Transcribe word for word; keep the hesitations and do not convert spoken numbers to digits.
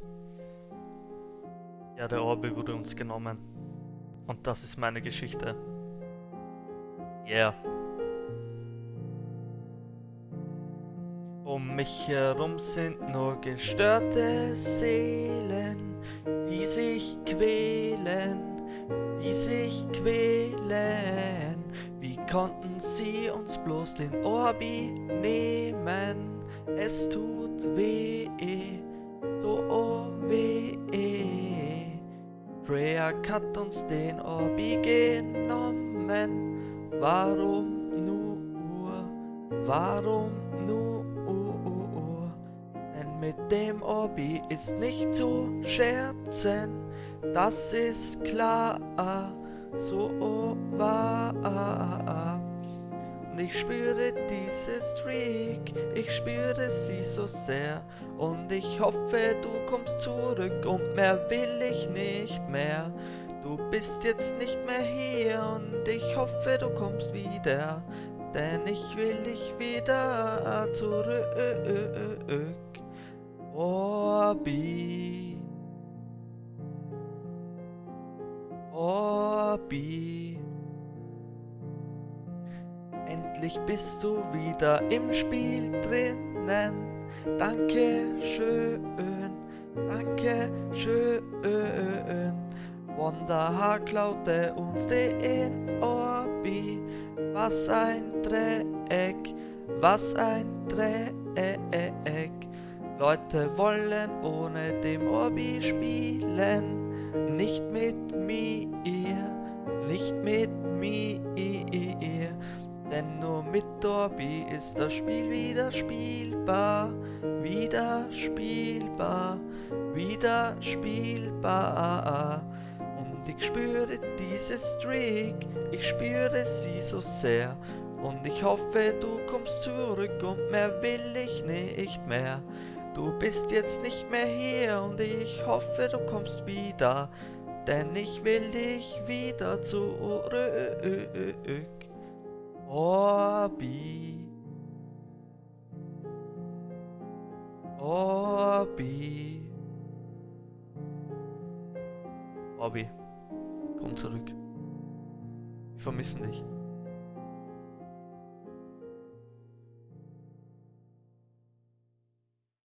Ja, der Orbi wurde uns genommen. Und das ist meine Geschichte. Yeah. Um mich herum sind nur gestörte Seelen, die sich quälen, die sich quälen. Wie konnten sie uns bloß den Orbi nehmen? Es tut weh, so weh. Treyarch hat uns den Orbi genommen. Warum nur? Warum nur? Denn mit dem Orbi ist nicht zu scherzen, das ist klar, so wahr. Und ich spüre diese Streak, ich spüre sie so sehr. Und ich hoffe, du kommst zurück und mehr will ich nicht mehr. Du bist jetzt nicht mehr hier und ich hoffe, du kommst wieder. Denn ich will dich wieder zurück. Orbi. Orbi. Endlich bist du wieder im Spiel drinnen. Danke schön, danke schön. Wonderhaar klaute uns den Orbi. Was ein Dreieck, was ein Dreieck. Leute wollen ohne dem Orbi spielen. Nicht mit mir, nicht mit mir. Denn nur mit Orbi ist das Spiel wieder spielbar, wieder spielbar, wieder spielbar. Und ich spüre diese Streak, ich spüre sie so sehr. Und ich hoffe, du kommst zurück und mehr will ich nicht mehr. Du bist jetzt nicht mehr hier und ich hoffe, du kommst wieder. Denn ich will dich wieder zurück. Orbi. Orbi. Orbi, komm zurück. Wir vermissen dich.